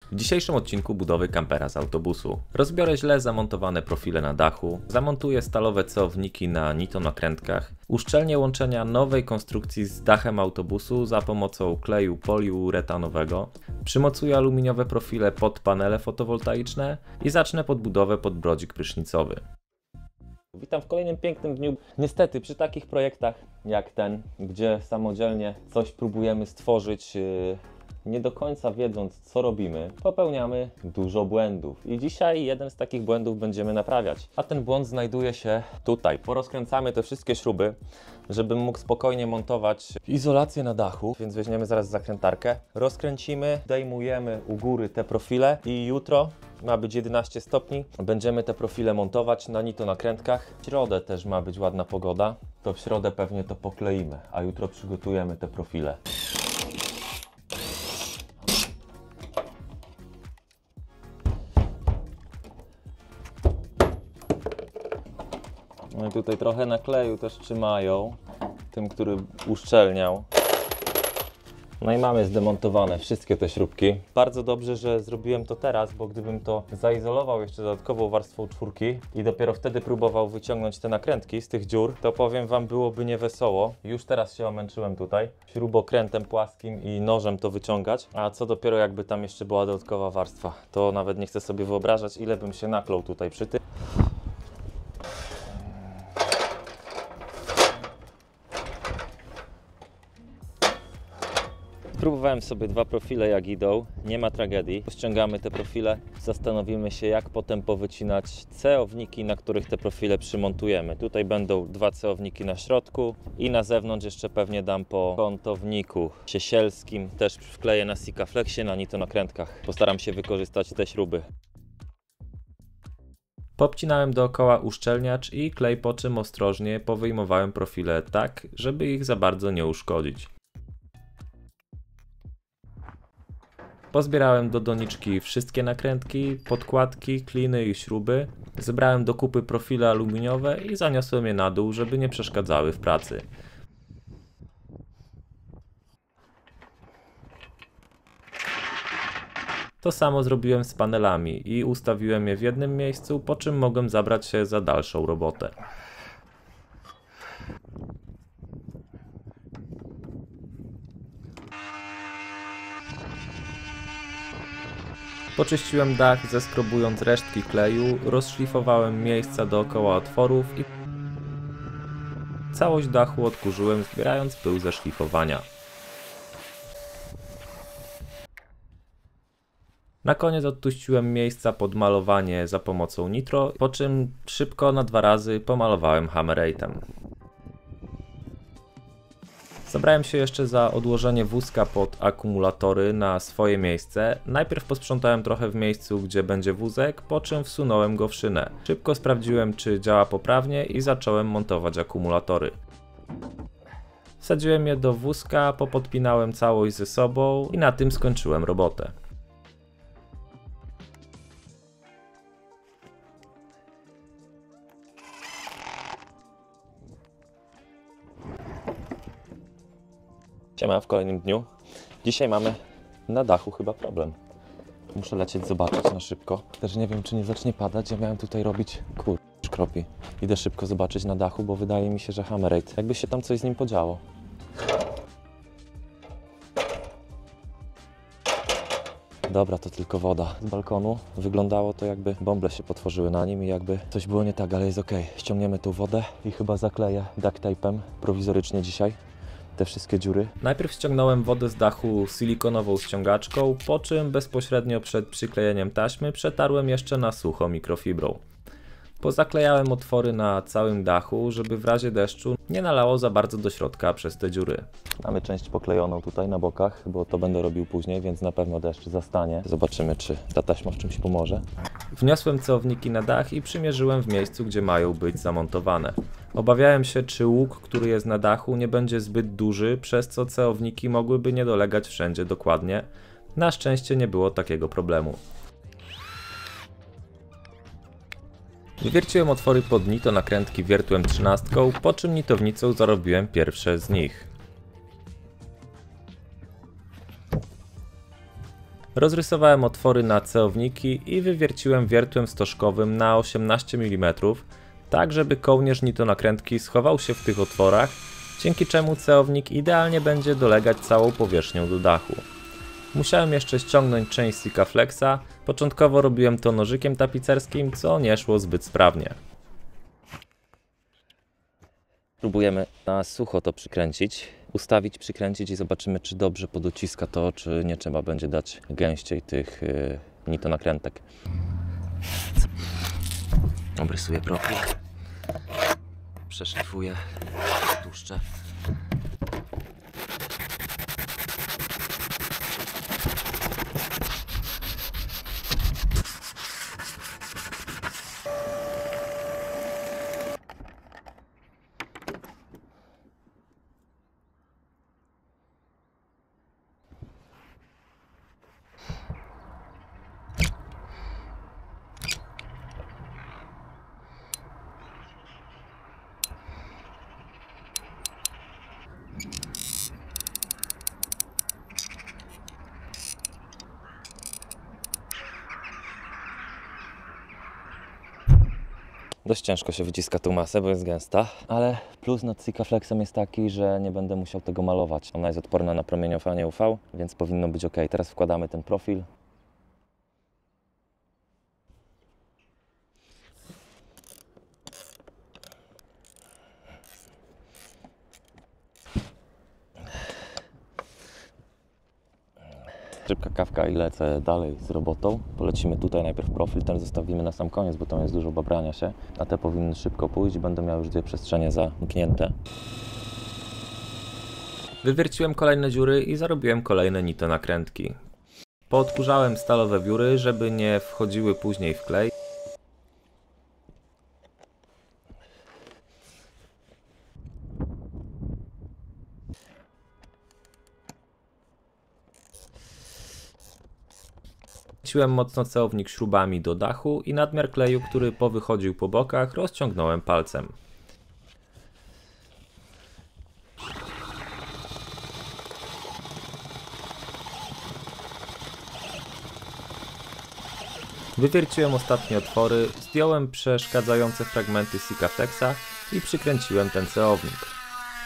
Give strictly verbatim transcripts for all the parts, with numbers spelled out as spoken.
W dzisiejszym odcinku budowy kampera z autobusu rozbiorę źle zamontowane profile na dachu, zamontuję stalowe celowniki na nitonakrętkach, uszczelnię łączenia nowej konstrukcji z dachem autobusu za pomocą kleju poliuretanowego, przymocuję aluminiowe profile pod panele fotowoltaiczne i zacznę podbudowę pod brodzik prysznicowy. Witam w kolejnym pięknym dniu. Niestety przy takich projektach jak ten, gdzie samodzielnie coś próbujemy stworzyć, yy, nie do końca wiedząc co robimy, popełniamy dużo błędów. I dzisiaj jeden z takich błędów będziemy naprawiać. A ten błąd znajduje się tutaj. Porozkręcamy te wszystkie śruby, żebym mógł spokojnie montować izolację na dachu. Więc weźmiemy zaraz zakrętarkę, rozkręcimy, zdejmujemy u góry te profile i jutro ma być jedenaście stopni. Będziemy te profile montować na nitonakrętkach. W środę też ma być ładna pogoda. To w środę pewnie to pokleimy, a jutro przygotujemy te profile. No i tutaj trochę nakleju też trzymają, tym, który uszczelniał. No i mamy zdemontowane wszystkie te śrubki. Bardzo dobrze, że zrobiłem to teraz, bo gdybym to zaizolował jeszcze dodatkową warstwą czwórki i dopiero wtedy próbował wyciągnąć te nakrętki z tych dziur, to powiem wam, byłoby niewesoło. Już teraz się omęczyłem tutaj śrubokrętem płaskim i nożem to wyciągać, a co dopiero jakby tam jeszcze była dodatkowa warstwa. To nawet nie chcę sobie wyobrażać, ile bym się naklął tutaj przy tym. Próbowałem sobie dwa profile jak idą, nie ma tragedii. Ściągamy te profile, zastanowimy się jak potem powycinać celowniki, na których te profile przymontujemy. Tutaj będą dwa celowniki na środku i na zewnątrz jeszcze pewnie dam po kątowniku siesielskim. Też wkleję na Sikaflexie na nitonakrętkach. Postaram się wykorzystać te śruby. Popcinałem dookoła uszczelniacz i klej, po czym ostrożnie powyjmowałem profile tak, żeby ich za bardzo nie uszkodzić. Pozbierałem do doniczki wszystkie nakrętki, podkładki, kliny i śruby. Zebrałem do kupy profile aluminiowe i zaniosłem je na dół, żeby nie przeszkadzały w pracy. To samo zrobiłem z panelami i ustawiłem je w jednym miejscu, po czym mogłem zabrać się za dalszą robotę. Poczyściłem dach, zeskrobując resztki kleju, rozszlifowałem miejsca dookoła otworów i całość dachu odkurzyłem, zbierając pył ze szlifowania. Na koniec odtuściłem miejsca pod malowanie za pomocą nitro, po czym szybko na dwa razy pomalowałem hammerite'em. Zabrałem się jeszcze za odłożenie wózka pod akumulatory na swoje miejsce. Najpierw posprzątałem trochę w miejscu, gdzie będzie wózek, po czym wsunąłem go w szynę. Szybko sprawdziłem, czy działa poprawnie i zacząłem montować akumulatory. Wsadziłem je do wózka, popodpinałem całość ze sobą i na tym skończyłem robotę. Siema w kolejnym dniu. Dzisiaj mamy na dachu chyba problem. Muszę lecieć zobaczyć na szybko. Też nie wiem, czy nie zacznie padać. Ja miałem tutaj robić kur... szkropi. Idę szybko zobaczyć na dachu, bo wydaje mi się, że hammerite. Jakby się tam coś z nim podziało. Dobra, to tylko woda z balkonu. Wyglądało to, jakby bąble się potworzyły na nim i jakby coś było nie tak, ale jest ok. Ściągniemy tą wodę i chyba zakleję duct tape'em prowizorycznie dzisiaj te wszystkie dziury. Najpierw ściągnąłem wodę z dachu silikonową ściągaczką, po czym bezpośrednio przed przyklejeniem taśmy przetarłem jeszcze na sucho mikrofibrą. Pozaklejałem otwory na całym dachu, żeby w razie deszczu nie nalało za bardzo do środka przez te dziury. Mamy część poklejoną tutaj na bokach, bo to będę robił później, więc na pewno deszcz zastanie. Zobaczymy, czy ta taśma w czymś pomoże. Wniosłem celowniki na dach i przymierzyłem w miejscu, gdzie mają być zamontowane. Obawiałem się, czy łuk, który jest na dachu, nie będzie zbyt duży, przez co celowniki mogłyby nie dolegać wszędzie dokładnie. Na szczęście nie było takiego problemu. Wywierciłem otwory pod nitonakrętki wiertłem trzynastką, po czym nitownicą zarobiłem pierwsze z nich. Rozrysowałem otwory na ceowniki i wywierciłem wiertłem stożkowym na osiemnaście milimetrów, tak żeby kołnierz nitonakrętki schował się w tych otworach, dzięki czemu ceownik idealnie będzie dolegać całą powierzchnią do dachu. Musiałem jeszcze ściągnąć część Sikaflexa, początkowo robiłem to nożykiem tapicerskim, co nie szło zbyt sprawnie. Próbujemy na sucho to przykręcić, ustawić, przykręcić i zobaczymy, czy dobrze podociska to, czy nie trzeba będzie dać gęściej tych yy, nitonakrętek. Obrysuję profil, przeszlifuję, tłuszczę. Dość ciężko się wyciska tą masę, bo jest gęsta, ale plus nad Sikaflexem jest taki, że nie będę musiał tego malować. Ona jest odporna na promieniowanie U V, więc powinno być ok. Teraz wkładamy ten profil. Szybka kawka i lecę dalej z robotą. Polecimy tutaj najpierw profil, ten zostawimy na sam koniec, bo tam jest dużo babrania się, a te powinny szybko pójść i będę miał już dwie przestrzenie zamknięte. Wywierciłem kolejne dziury i zarobiłem kolejne nitonakrętki. Poodkurzałem stalowe wióry, żeby nie wchodziły później w klej. Wciąłem mocno ceownik śrubami do dachu i nadmiar kleju, który powychodził po bokach, rozciągnąłem palcem. Wywierciłem ostatnie otwory, zdjąłem przeszkadzające fragmenty Sikaflexa i przykręciłem ten ceownik.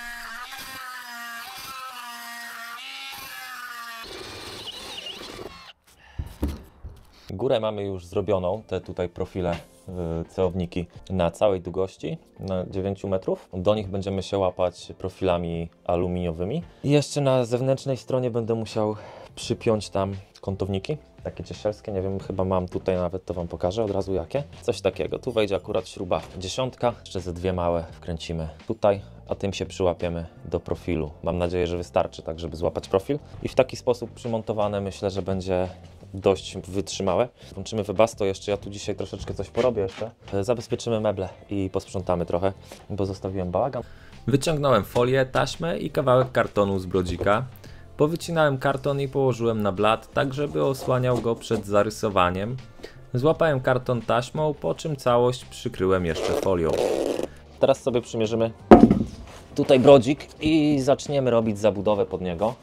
Górę mamy już zrobioną, te tutaj profile, yy, ceowniki na całej długości, na dziewięć metrów. Do nich będziemy się łapać profilami aluminiowymi. I jeszcze na zewnętrznej stronie będę musiał przypiąć tam kątowniki, takie ciesielskie, nie wiem, chyba mam tutaj nawet, to Wam pokażę od razu jakie. Coś takiego, tu wejdzie akurat śruba dziesiątka, jeszcze ze dwie małe wkręcimy tutaj, a tym się przyłapiemy do profilu. Mam nadzieję, że wystarczy tak, żeby złapać profil. I w taki sposób przymontowane myślę, że będzie dość wytrzymałe. Włączymy Webasto, jeszcze ja tu dzisiaj troszeczkę coś porobię jeszcze. Zabezpieczymy meble i posprzątamy trochę, bo zostawiłem bałagan. Wyciągnąłem folię, taśmę i kawałek kartonu z brodzika. Powycinałem karton i położyłem na blat, tak żeby osłaniał go przed zarysowaniem. Złapałem karton taśmą, po czym całość przykryłem jeszcze folią. Teraz sobie przymierzymy tutaj brodzik i zaczniemy robić zabudowę pod niego.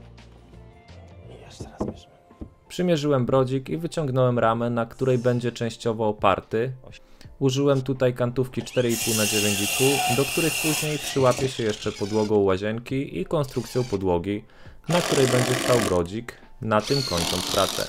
I jeszcze raz mierzymy. Przymierzyłem brodzik i wyciągnąłem ramę, na której będzie częściowo oparty. Użyłem tutaj kantówki cztery i pół na dziewięć i pół, do których później przyłapie się jeszcze podłogą łazienki i konstrukcją podłogi, na której będzie stał brodzik. Na tym kończąc pracę.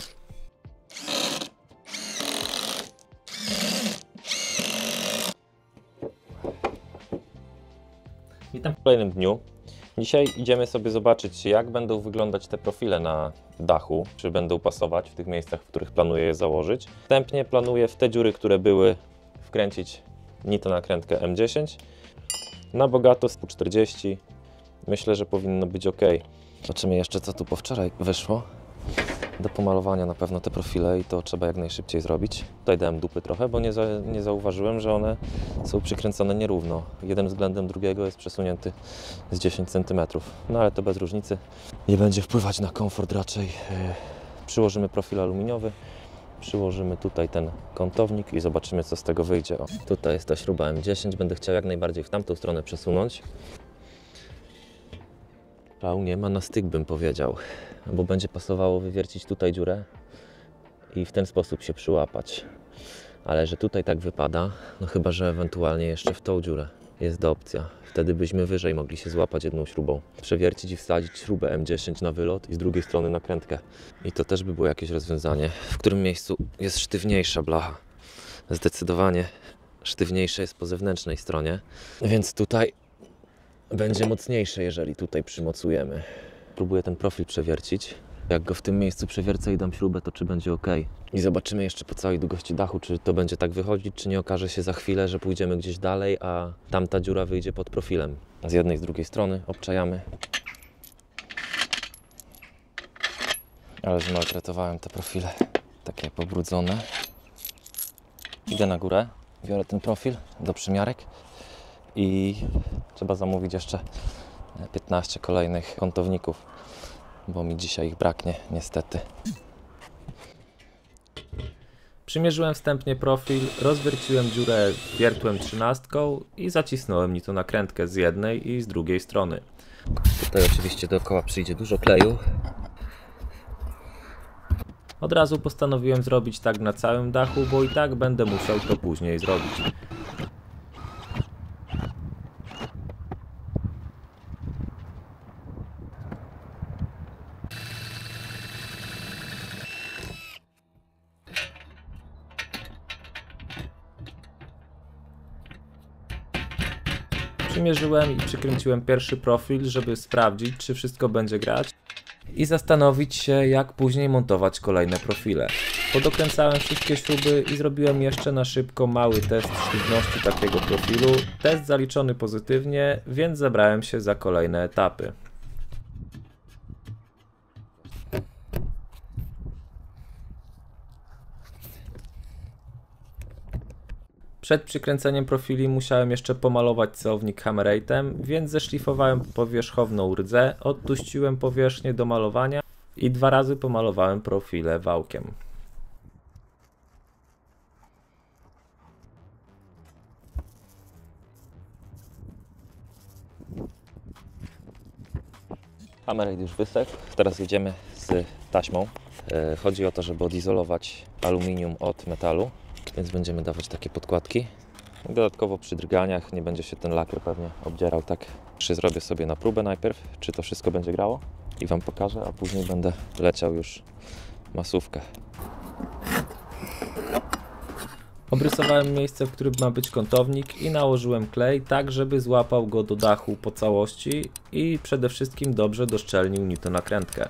Witam w kolejnym dniu. Dzisiaj idziemy sobie zobaczyć, jak będą wyglądać te profile na dachu, czy będą pasować w tych miejscach, w których planuję je założyć. Wstępnie planuję w te dziury, które były, wkręcić nitonakrętkę M dziesięć. Na bogato z czterdzieści. Myślę, że powinno być ok. Zobaczymy jeszcze, co tu po wczoraj wyszło. Do pomalowania na pewno te profile i to trzeba jak najszybciej zrobić. Tutaj dałem dupy trochę, bo nie, za, nie zauważyłem, że one są przykręcone nierówno. Jeden względem drugiego jest przesunięty z dziesięć centymetrów. No ale to bez różnicy. Nie będzie wpływać na komfort raczej. Yy, przyłożymy profil aluminiowy. Przyłożymy tutaj ten kątownik i zobaczymy, co z tego wyjdzie. O, tutaj jest ta śruba M dziesięć. Będę chciał jak najbardziej w tamtą stronę przesunąć. Szału nie ma na styk, bym powiedział, bo będzie pasowało wywiercić tutaj dziurę i w ten sposób się przyłapać. Ale że tutaj tak wypada, no chyba że ewentualnie jeszcze w tą dziurę jest to opcja. Wtedy byśmy wyżej mogli się złapać jedną śrubą. Przewiercić i wsadzić śrubę M dziesięć na wylot i z drugiej strony nakrętkę. I to też by było jakieś rozwiązanie. W którym miejscu jest sztywniejsza blacha? Zdecydowanie sztywniejsze jest po zewnętrznej stronie, więc tutaj będzie mocniejsze, jeżeli tutaj przymocujemy. Próbuję ten profil przewiercić. Jak go w tym miejscu przewiercę i dam śrubę, to czy będzie ok. I zobaczymy jeszcze po całej długości dachu, czy to będzie tak wychodzić, czy nie okaże się za chwilę, że pójdziemy gdzieś dalej, a tamta dziura wyjdzie pod profilem. Z jednej i z drugiej strony obczajamy. Ale zmaltretowałem te profile, takie pobrudzone. Idę na górę, biorę ten profil do przymiarek i trzeba zamówić jeszcze piętnaście kolejnych kątowników, bo mi dzisiaj ich braknie, niestety. Przymierzyłem wstępnie profil, rozwierciłem dziurę wiertłem trzynastką i zacisnąłem nitonakrętkę z jednej i z drugiej strony. Tutaj oczywiście dookoła przyjdzie dużo kleju. Od razu postanowiłem zrobić tak na całym dachu, bo i tak będę musiał to później zrobić. Przymierzyłem i przykręciłem pierwszy profil, żeby sprawdzić, czy wszystko będzie grać i zastanowić się, jak później montować kolejne profile. Podokręcałem wszystkie śruby i zrobiłem jeszcze na szybko mały test sztywności takiego profilu. Test zaliczony pozytywnie, więc zabrałem się za kolejne etapy. Przed przykręceniem profili musiałem jeszcze pomalować celownik Hammerite'em, więc zeszlifowałem powierzchowną rdzę, odtuściłem powierzchnię do malowania i dwa razy pomalowałem profile wałkiem. Hammerite już wysechł, teraz jedziemy z taśmą. Chodzi o to, żeby odizolować aluminium od metalu. Więc będziemy dawać takie podkładki. Dodatkowo przy drganiach nie będzie się ten lakier pewnie obdzierał tak. Czy zrobię sobie na próbę najpierw, czy to wszystko będzie grało i Wam pokażę, a później będę leciał już masówkę. Obrysowałem miejsce, w którym ma być kątownik i nałożyłem klej tak, żeby złapał go do dachu po całości i przede wszystkim dobrze doszczelnił nitonakrętkę.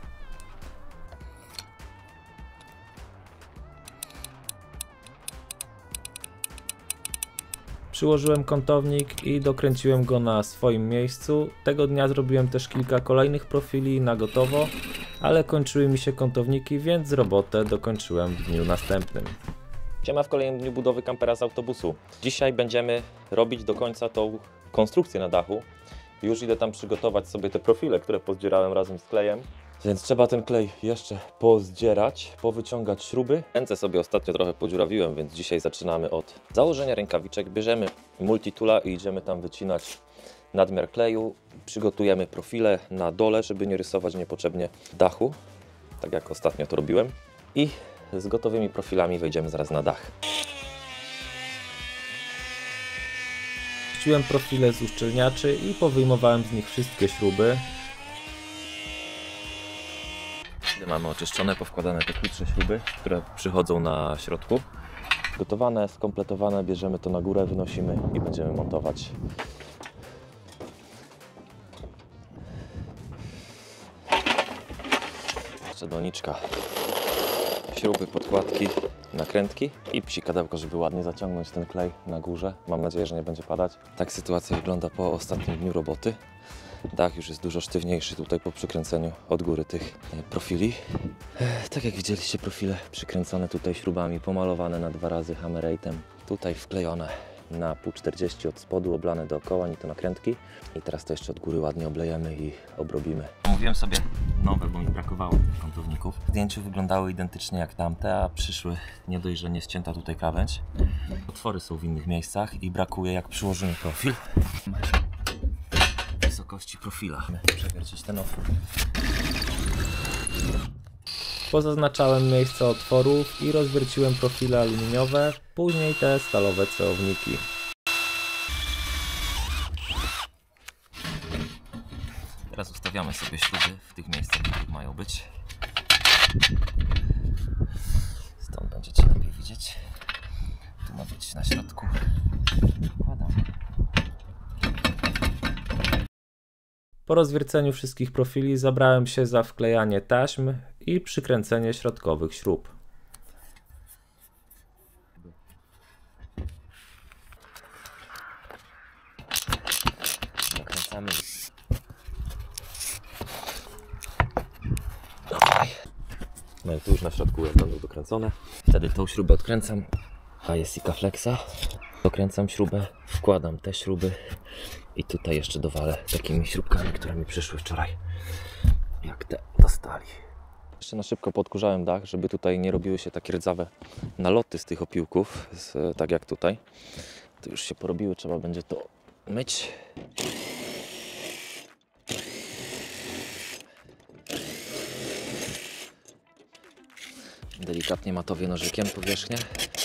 Przyłożyłem kątownik i dokręciłem go na swoim miejscu. Tego dnia zrobiłem też kilka kolejnych profili na gotowo, ale kończyły mi się kątowniki, więc robotę dokończyłem w dniu następnym. Siema w kolejnym dniu budowy kampera z autobusu. Dzisiaj będziemy robić do końca tą konstrukcję na dachu. Już idę tam przygotować sobie te profile, które pozdzierałem razem z klejem. Więc trzeba ten klej jeszcze pozdzierać, powyciągać śruby. Ręce sobie ostatnio trochę podziurawiłem, więc dzisiaj zaczynamy od założenia rękawiczek. Bierzemy multitoola i idziemy tam wycinać nadmiar kleju. Przygotujemy profile na dole, żeby nie rysować niepotrzebnie dachu, tak jak ostatnio to robiłem. I z gotowymi profilami wejdziemy zaraz na dach. Puściłem profile z uszczelniaczy i powyjmowałem z nich wszystkie śruby. Mamy oczyszczone, powkładane te krótsze śruby, które przychodzą na środku. Gotowane, skompletowane, bierzemy to na górę, wynosimy i będziemy montować. Jeszcze doniczka, śruby, podkładki, nakrętki i psikadełko, żeby ładnie zaciągnąć ten klej na górze. Mam nadzieję, że nie będzie padać. Tak sytuacja wygląda po ostatnim dniu roboty. Dach już jest dużo sztywniejszy tutaj po przykręceniu od góry tych profili. Tak jak widzieliście, profile przykręcone tutaj śrubami, pomalowane na dwa razy Hammerite'em. Tutaj wklejone na pół czterdzieści od spodu, oblane dookoła nitonakrętki. I teraz to jeszcze od góry ładnie oblejemy i obrobimy. Mówiłem sobie nowe, bo mi brakowało tych kątowników. W zdjęciu wyglądały identycznie jak tamte, a przyszły nie dość, że nie ścięta tutaj krawędź. Otwory są w innych miejscach i brakuje, jak przyłożymy profil, wysokości profila. Przewiercić ten otwór. Pozaznaczałem miejsca otworów i rozwierciłem profile aluminiowe, później te stalowe celowniki. Teraz ustawiamy sobie śruby w tych miejscach, w których mają być. Stąd będziecie lepiej widzieć. Tu ma być na środku. Wkładam. Po rozwierceniu wszystkich profili zabrałem się za wklejanie taśm i przykręcenie środkowych śrub. Zakręcamy. No i tu już na środku jak będą dokręcone. Wtedy tą śrubę odkręcam, a jest Sikaflexa. Dokręcam śrubę, wkładam te śruby i tutaj jeszcze dowalę takimi śrubkami, które mi przyszły wczoraj, jak te dostali. Jeszcze na szybko podkurzałem dach, żeby tutaj nie robiły się takie rdzawe naloty z tych opiłków, z, tak jak tutaj. To już się porobiły, trzeba będzie to myć. Delikatnie matowię nożykiem powierzchnię.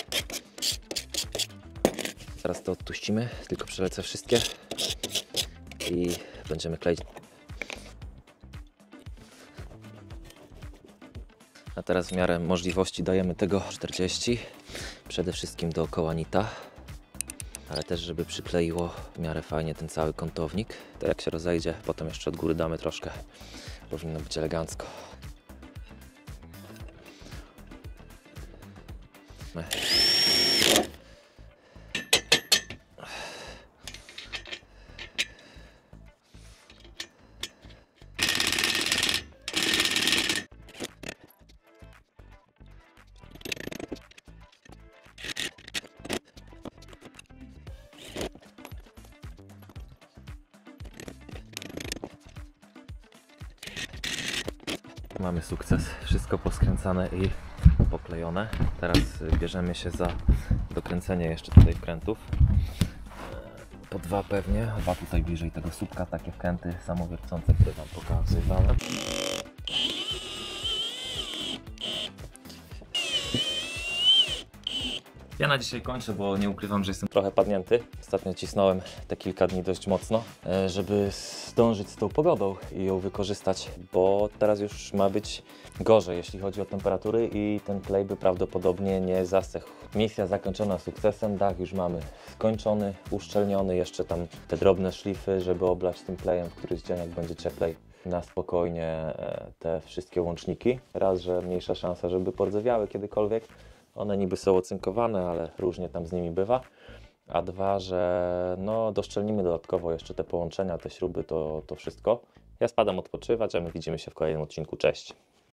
Teraz to odtuścimy, tylko przelecę wszystkie i będziemy kleić. A teraz w miarę możliwości dajemy tego czterdzieści, przede wszystkim dookoła nita, ale też żeby przykleiło w miarę fajnie ten cały kątownik. To jak się rozejdzie, potem jeszcze od góry damy troszkę, powinno być elegancko. Mamy sukces, wszystko poskręcane i poklejone. Teraz bierzemy się za dokręcenie jeszcze tutaj wkrętów. Po dwa pewnie, dwa tutaj bliżej tego słupka, takie wkręty samowiercące, które Wam pokazywałem. Ja na dzisiaj kończę, bo nie ukrywam, że jestem trochę padnięty. Ostatnio cisnąłem te kilka dni dość mocno, żeby zdążyć z tą pogodą i ją wykorzystać, bo teraz już ma być gorzej, jeśli chodzi o temperatury i ten klej by prawdopodobnie nie zasechł. Misja zakończona sukcesem, dach już mamy skończony, uszczelniony, jeszcze tam te drobne szlify, żeby oblać tym klejem w któryś dzień, jak będzie cieplej, na spokojnie te wszystkie łączniki. Raz, że mniejsza szansa, żeby pordzewiały kiedykolwiek. One niby są ocynkowane, ale różnie tam z nimi bywa. A dwa, że no, doszczelnimy dodatkowo jeszcze te połączenia, te śruby, to, to wszystko. Ja spadam odpoczywać, a my widzimy się w kolejnym odcinku. Cześć!